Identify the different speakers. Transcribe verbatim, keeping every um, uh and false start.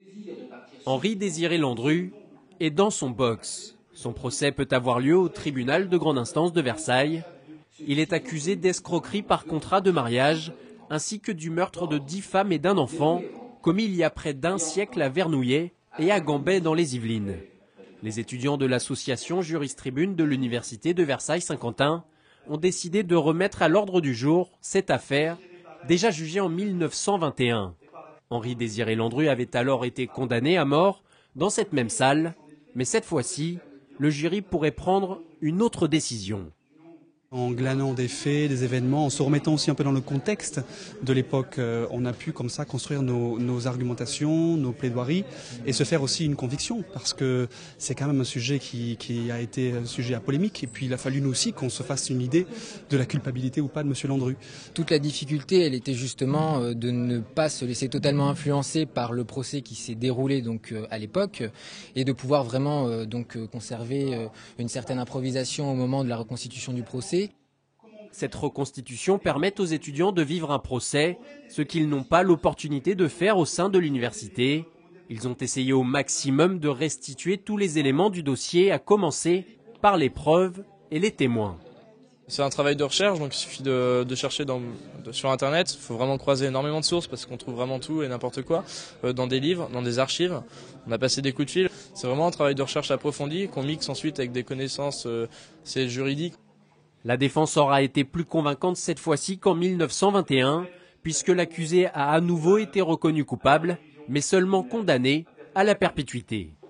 Speaker 1: Henri Désiré Landru est dans son box. Son procès peut avoir lieu au tribunal de grande instance de Versailles. Il est accusé d'escroquerie par contrat de mariage, ainsi que du meurtre de dix femmes et d'un enfant, commis il y a près d'un siècle à Vernouillet et à Gambais dans les Yvelines. Les étudiants de l'association Juris-Tribune de l'université de Versailles-Saint-Quentin ont décidé de remettre à l'ordre du jour cette affaire, déjà jugée en mille neuf cent vingt et un. Henri Désiré Landru avait alors été condamné à mort dans cette même salle, mais cette fois-ci, le jury pourrait prendre une autre décision.
Speaker 2: En glanant des faits, des événements, en se remettant aussi un peu dans le contexte de l'époque, on a pu comme ça construire nos, nos argumentations, nos plaidoiries et se faire aussi une conviction parce que c'est quand même un sujet qui, qui a été un sujet à polémique et puis il a fallu nous aussi qu'on se fasse une idée de la culpabilité ou pas de Monsieur Landru.
Speaker 3: Toute la difficulté, elle était justement de ne pas se laisser totalement influencer par le procès qui s'est déroulé donc à l'époque et de pouvoir vraiment donc conserver une certaine improvisation au moment de la reconstitution du procès.
Speaker 1: Cette reconstitution permet aux étudiants de vivre un procès, ce qu'ils n'ont pas l'opportunité de faire au sein de l'université. Ils ont essayé au maximum de restituer tous les éléments du dossier, à commencer par les preuves et les témoins.
Speaker 4: C'est un travail de recherche, donc il suffit de, de chercher dans, de, sur Internet. Il faut vraiment croiser énormément de sources parce qu'on trouve vraiment tout et n'importe quoi euh, dans des livres, dans des archives. On a passé des coups de fil. C'est vraiment un travail de recherche approfondi qu'on mixe ensuite avec des connaissances euh, c'est juridiques.
Speaker 1: La défense aura été plus convaincante cette fois-ci qu'en mille neuf cent vingt et un, puisque l'accusé a à nouveau été reconnu coupable, mais seulement condamné à la perpétuité.